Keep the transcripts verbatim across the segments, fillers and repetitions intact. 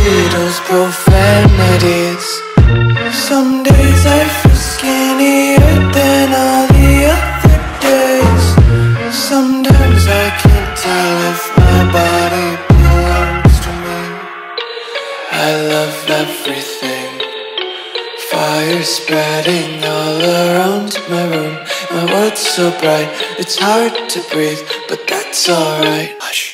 Beatles profanities. Some days I feel skinnier than all the other days. Sometimes I can't tell if my body belongs to me. I love everything. Fire spreading all around my room. My world's so bright, it's hard to breathe, but that's alright. Hush.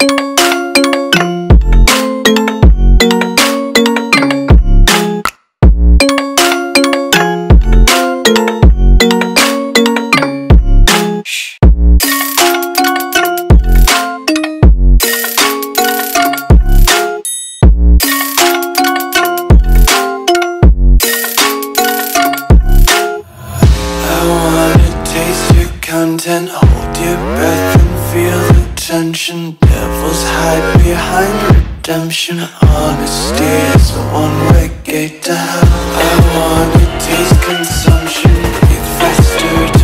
Content, hold your breath and feel the tension. Devils hide behind redemption. Honesty is a one-way gate to hell. I wanna taste consumption, breathe faster.